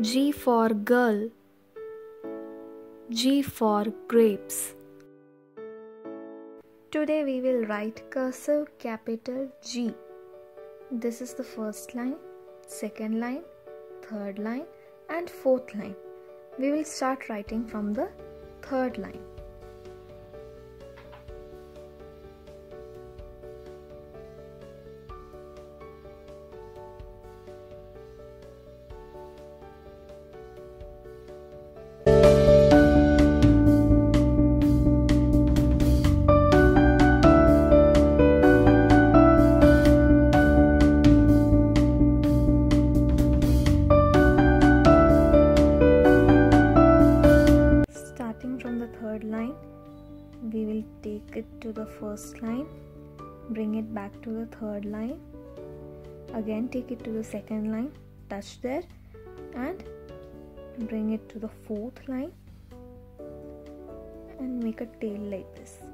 G for girl. G for grapes. Today we will write cursive capital G. This is the first line, second line, third line and fourth line. We will start writing from the third line. From the third line, we will take it to the first line, bring it back to the third line, again take it to the second line, touch there and bring it to the fourth line and make a tail like this.